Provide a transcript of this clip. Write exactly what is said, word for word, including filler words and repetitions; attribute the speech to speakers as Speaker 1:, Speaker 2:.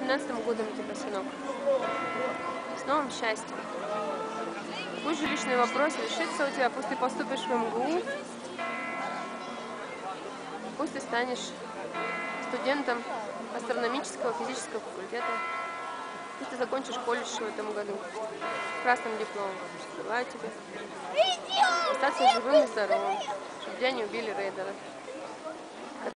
Speaker 1: семнадцатым годом тебя, сынок. С новым счастьем. Пусть жилищный вопрос решится у тебя, пусть ты поступишь в эм гэ у, пусть ты станешь студентом астрономического физического факультета, пусть ты закончишь колледж в этом году с красным дипломом. Желаю тебе остаться живым и здоровым, чтобы тебя не убили рейдеры.